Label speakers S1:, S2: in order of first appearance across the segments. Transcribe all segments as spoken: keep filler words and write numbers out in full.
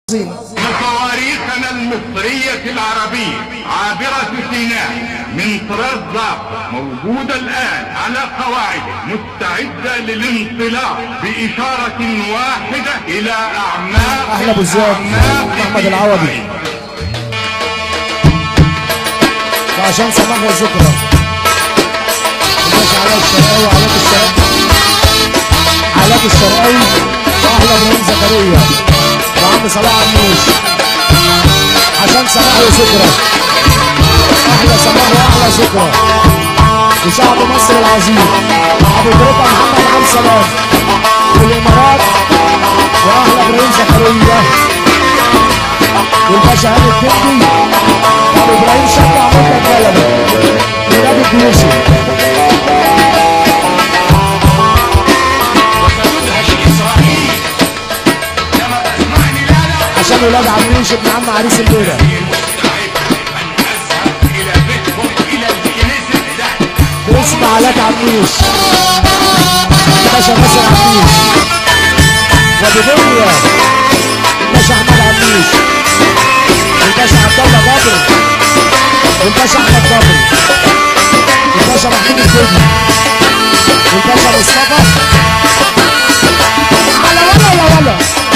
S1: صواريخنا المصرية العربية عابرة سيناء من طراز ضابط موجودة الآن على قواعده مستعدة للانطلاق بإشارة واحدة إلى أعماق
S2: أهلا بالزياد محمد العوضي وعشان سماح وذكرى الباشا علاء الشرقاوي وعلاء الشرقاوي علاء الشرقاوي وأهلا ابراهيم زكريا وعم صلاح عموش عشان سماح وذكرى احلى سماح واحلى ذكرى وشعب مصر العظيم ابو تريكه محمد عم سلام والامارات واهلا ابراهيم زكريا والباشا هاني الكندي وابو ابراهيم شجع منك بلده ونادي الديوشي عشان ولاد عميش ابن عم عريس الليله باسم علاء عميش الباشا ناصر عميش وبدنيا الباشا احمد عميش الباشا عبد الله جابر والباشا احمد جابر الباشا محمود الفدي والباشا مصطفى على ولا يا ولا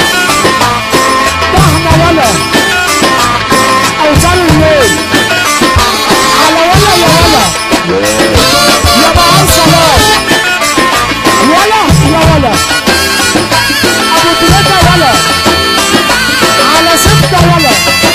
S2: احنا ولا اوصال الليل على ولا يا ولا يا معاذ سلام ولا يا ولا ابو تريكه ولا على ستة ولا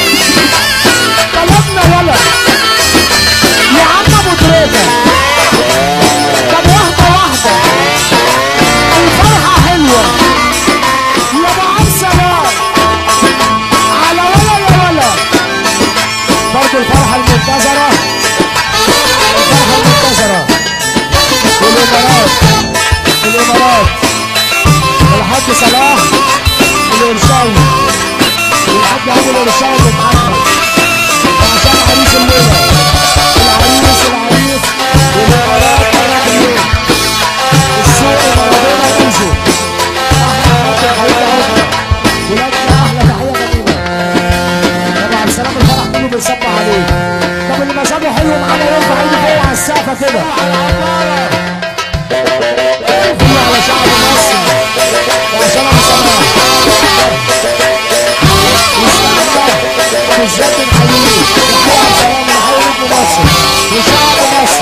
S2: طلبنا ولا يا عم ابو تريكه طب واحده واحده الفرحه حلوه يا معاذ سلام على ولا يا ولا برضه الفرحه المنتظره الفرحه المنتظره والامارات الامارات الحاج صلاح القرشاوي والحاج ابو القرشاوي محمد وعشان عريس الليله العريس العريس والامارات طلع اليوم السوق مارادونا بيزو احلى حاجه ولادنا احلى تحيه جميله طبعا السلام الفرح كله بيصب عليه طب اللي مزاجه حلو معانا يرفع ايده فوق على السقفه كده كله على شعب مصر وعشان ابو صلاح بالذات الحقيقي وحياه سلام الحي ابن مصر وشعب مصر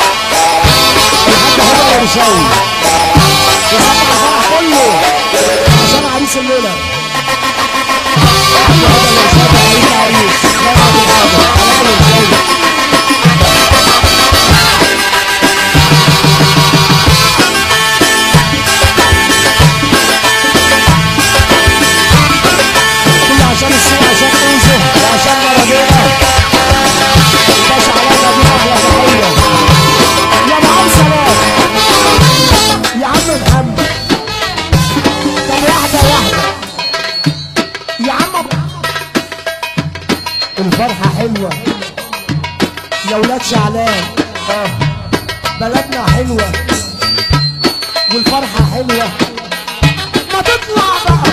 S2: الحاج هدى القرشاوي وصب على الفرح كله عشان عريس الليله الحاج هدى القرشاوي عريس عريس لا يعمل حاجه على القرشاوي عشان السوق عشان اوزه وعشان مارادونا الباشا علاء نبيل احلى تحيه يا معاذ سلام يا عم محمد طب واحده واحده يا عم الفرحه حلوه يا ولاد شعلان اه بلدنا حلوه والفرحه حلوه ما تطلع بقى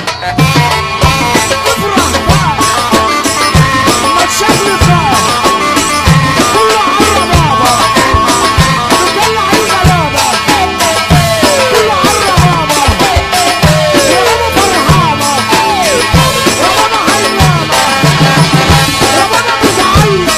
S2: افرح بقى ما تشغل بقى كله عرى بابا رجاله عايزه بابا كله عرى بابا يا ماما فرحانه يا ماما حيرانه يا ماما بتعيط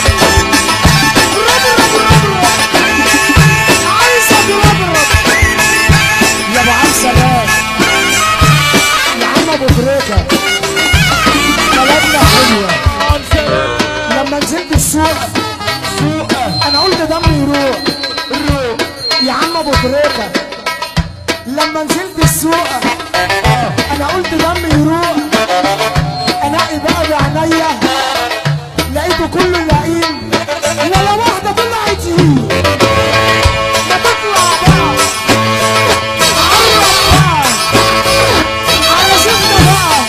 S2: رب رب رب عايزه تربرب يا ابو عم سلام يا عم ابو تريكه بلدنا حلوه لما نزلت السوق سوق انا قلت دمي يروح الروح يا عم ابو تريكه لما نزلت السوق انا قلت دمي يروح انقي بقى بعينيا لقيته كله لئيم ولا واحده طلعت يمين ما تطلع بقى عرف بقى على شفنا بقى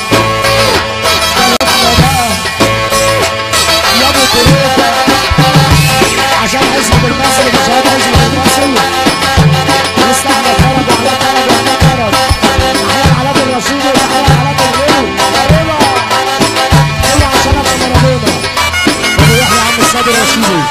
S2: يا ابو تريكه عشان حزب المصري مش هذا حزب المصري مستحمل فرج وعلى فرج وعلى فرج احيانا علاء الرشيد واحيانا علاء الغيري محمد الرشيدي.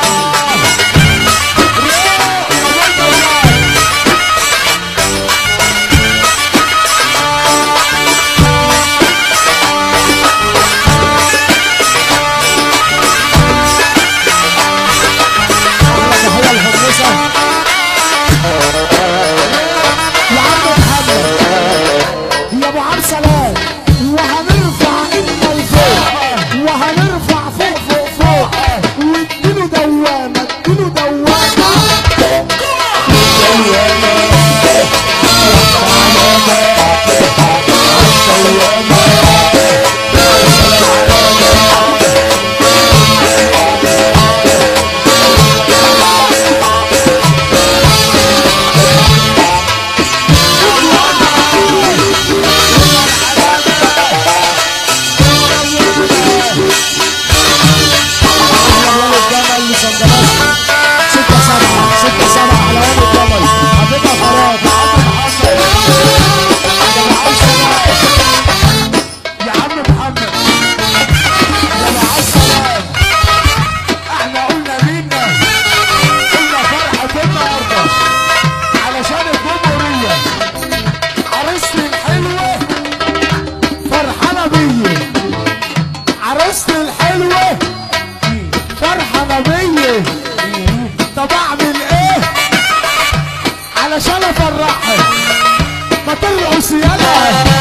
S2: علشان افرحها ما ترقص يلا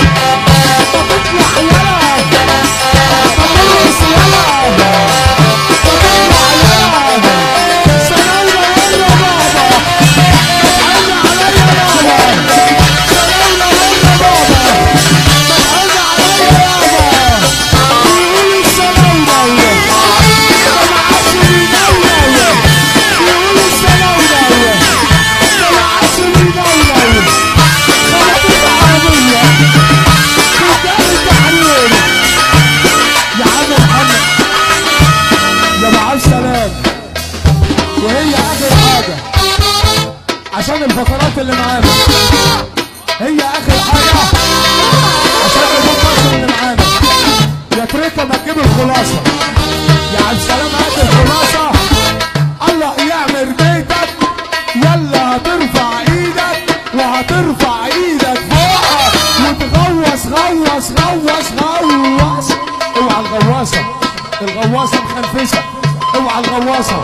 S2: ما تطلع يلا ما ترقص يلا ما تطلع يلا سلامة يلا بابا تعالى عليا بابا سلامة يلا بابا تعالى عليا بابا بيقول السلامة ما عادش بيدور بيقول السلامة وهي اخر حاجه عشان الفقرات اللي معانا، هي اخر حاجه عشان الفقرات اللي معانا. يا تريكه ما تجيب الخلاصه يا عبد السلام، هات الخلاصه. الله يعمر بيتك يلا هترفع ايدك وهترفع ايدك فوق وتغوص غوص غوص غوص. اوعى الغواصه، الغواصه مخنفسه، اوعى الغواصه.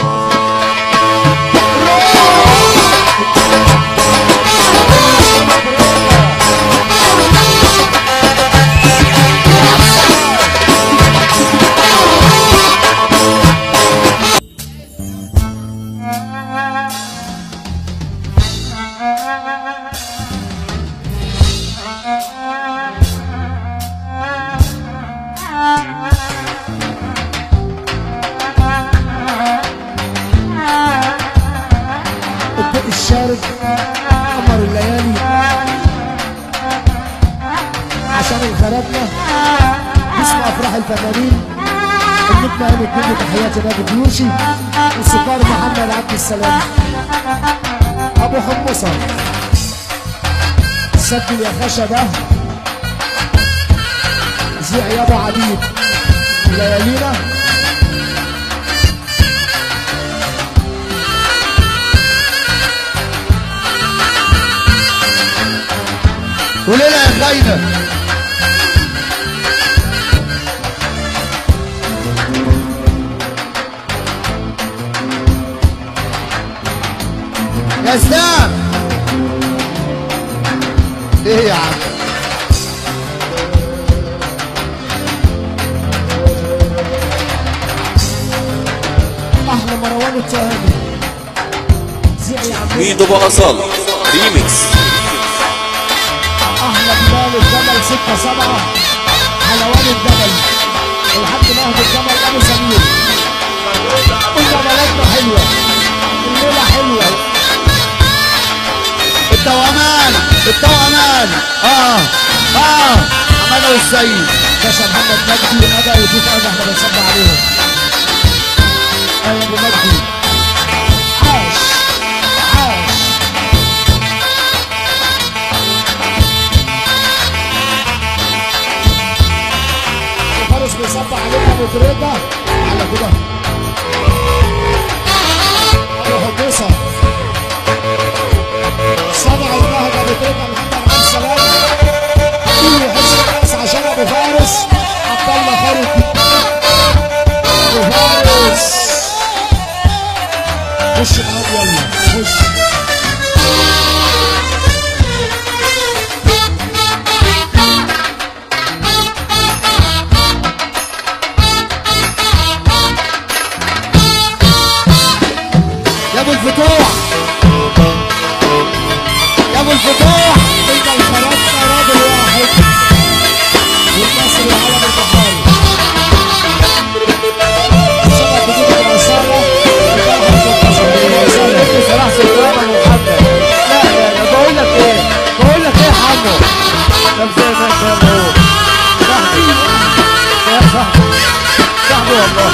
S2: الشارد قمر الليالي عشان الخرجنا اسم افراح الفنانين النجم هاني الدنيا. تحياتي نادي الجيوشي والسكار محمد عبد السلام ابو حمصه. سجل يا خشبه زيع يا ابو عبيد ليالينا. وليلة يا خاينة يا اسلام. ايه يا عم احلى مروان التهامي زيع يا عم
S3: ميدو بأصالة ريميكس.
S2: احلى بلال الجمل ستة سبعة حلوان الجمل الحاج نهض الجمل ابو سمير. قلنا بلدنا حلوه الليله حلوه.
S4: التوأمان التوأمان اه اه حماده والسيد
S2: باشا محمد مجدي اداء يشوف انا احنا بنصب عليهم. ايوه ابو مجدي عاش عاش. الفارس بيصب علينا ابو تريكه على كده. العروسة صنع النهضة بترجع محمد عبد السلام في حسن الناس عشان ابو فارس عبد الله خالد ابو فارس خش معاهم يلا خش
S4: يا ابو الفتوح يا ابو الفتوح
S2: انت الفرنسا راجل واحد والمصري علم البحاري سبق بتيجي العصارة
S4: صلاح سلطان ومحمد. لا لا لا بقول لك ايه بقول لك ايه يا حمو. طب زي ما انت يلا هو صاحبي يا صاحبي صاحبي والله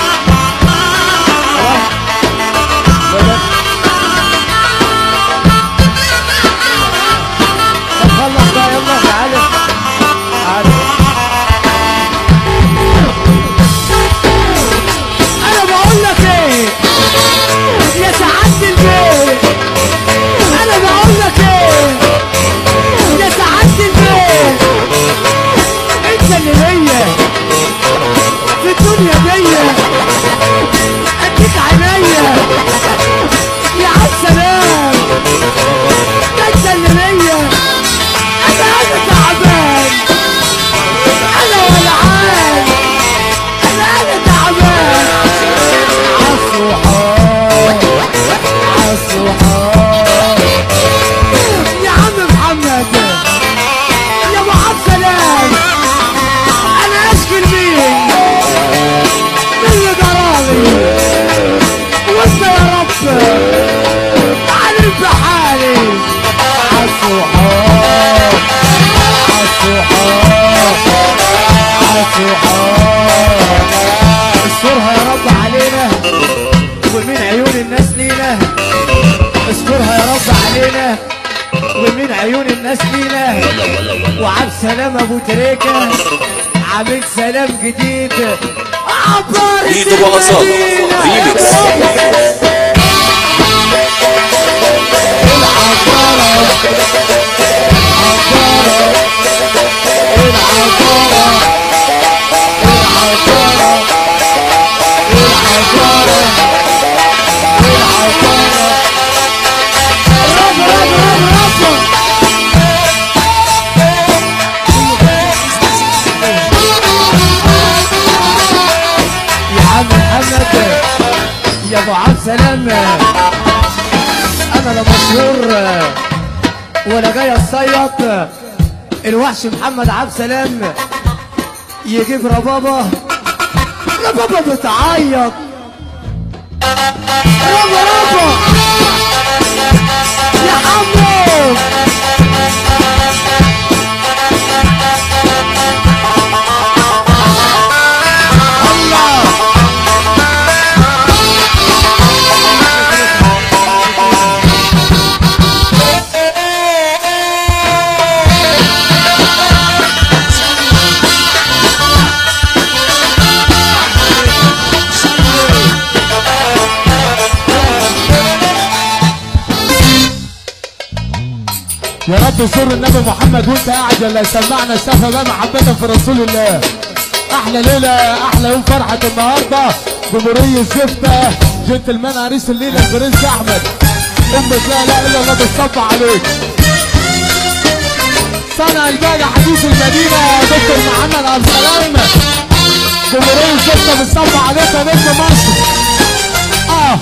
S4: طب خلص بقى يلا تعالى تعالى. انا بقول لك ايه يا سعادة البيت انا بقول لك ايه يا سعادة البيت انت اللي ليا في الدنيا دي اديك عينيا يا عم سلام ده انت اللي ليا انا انا تعبان انا ولعان انا انا تعبان عالصحاب عالصحاب يا عم محمد يا ابو عبد السلام انا اشكي لمين من اللي جرالي وانت يا رب عالم بحالي عالصحاب عالصحاب عالصحاب استرها يا رب علينا ومن عيون الناس لينا استرها يا رب علينا ومن عيون الناس لينا وعبد سلام ابو تريكه عامل سلام جديد عبر
S3: ايده بغصان ريميكس.
S4: يا ابو عبد سلام انا لا مشهور ولا جاي اصيط. الوحش محمد عبد سلام يجيب ربابه ربابه بتعيط ربا ربا يا حمو
S2: يا رب سر النبي محمد وانت قاعد ولا يسمعنا السفه بقى محبه في رسول الله. احلى ليله احلى يوم فرحه النهارده جمهوريه زفته جنتلمان عريس الليله البرنس احمد امك لا اله الا الله بتصب عليك. صنع الباقي حديث المدينه دكتور محمد عبد السلام جمهوريه زفته بتصب عليك يا نجم مصر. اه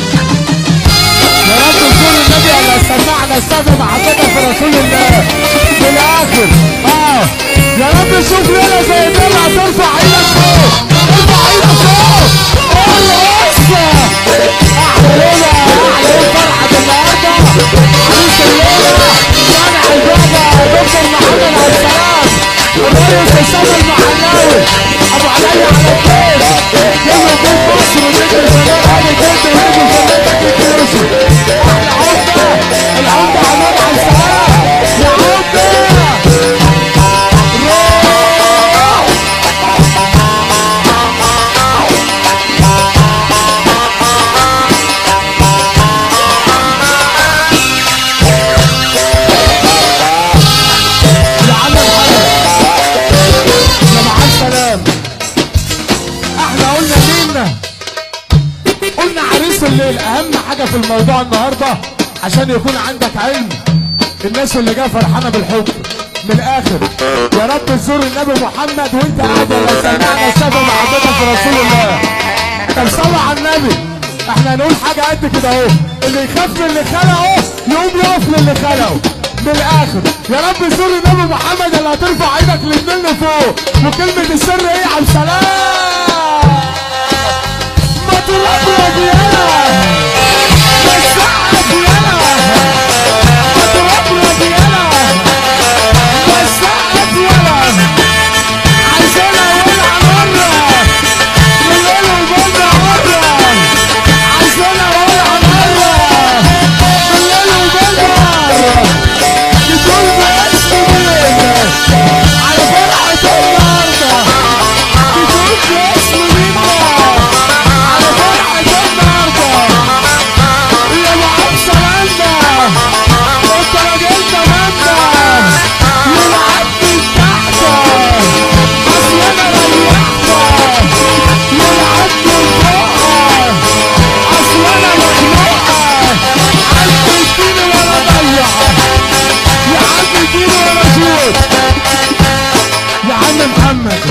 S2: السادة محبتها في رسول الله. رب نشوف ليله زي دي هترفع ايدك فوق، ارفع ايدك فوق. الله اكبر. احلى ليله، احلى يوم فرحه النهارده. عريس الليله صانع البابا دكتور محمد عبد السلام، الريس اسامه المحلاوي، ابو علي على الكيف، كله بيت مصر وبيت الفنان علي كنت وبيت الفنان كنت يوسف. احلى عمده، العمده عماد عبد السلام يا عمده. قلنا عريس الليل اهم حاجه في الموضوع النهارده عشان يكون عندك علم. الناس اللي جايه فرحانه بالحب من الاخر، يا رب تزور النبي محمد وانت قاعد ولا سمعنا سبب محبتك في رسول الله. طب صلوا على النبي. احنا هنقول حاجه قد كده اهو، اللي يخاف من اللي خلقه يقوم يقف للي خلقه من الاخر. يا رب تزور النبي محمد اللي هترفع ايدك للنيل فوق، وكلمه السر ايه؟ عبد السلام. ما ترقب يالا، ما تسقف يالا، ما ترقب يالا، ما تسقف يالا. عايزين اولع مره بالليل وبالنهار مره، عايزين اولع مره بالليل وبالنهار. تقول باسم مين على فرحه النهارده، تقول باسم مين على فرحه النهارده. يا ابو عبد السلام انت راجل تمام، يلعب من تحت اصل انا ريحتك، يلعب من فوق اصل انا مخلوقه. عم اديني ولا ضيع، يا عم اديني ولا شوط يا عم محمد.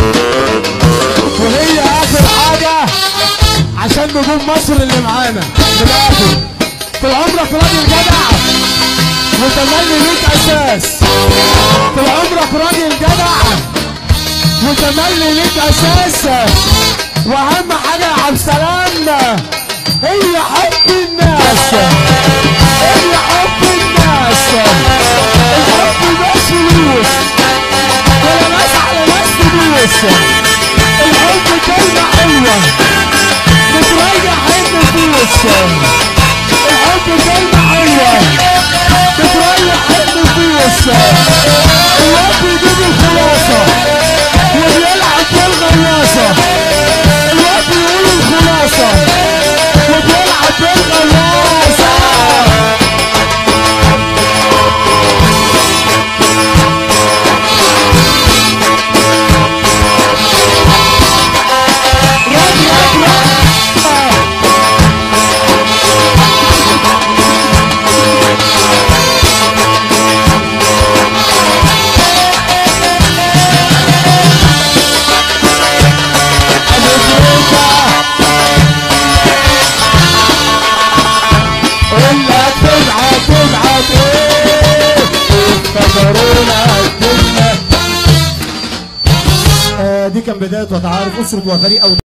S2: وهي اخر حاجه عشان نجوم مصر اللي معانا من الاخر. طول عمرك راجل جدع وتملي ليك اساس، طول عمرك راجل جدع وتملي ليك اساس. واهم حاجه يا عبد السلام هي حب الناس، هي حب الناس. الحب مش فلوس ولا ناس على ناس فلوس، الحب كلمه حلوه بتريح النفوس، الحب كلمه حلوه بتريح النفوس. الواد بيجيب الخلاصه وبيلعب بالغلاصه، الواد بيقول الخلاصه وبيلعب بالغلاصه. دي كان بداية وتعارف أسرة وفريق أو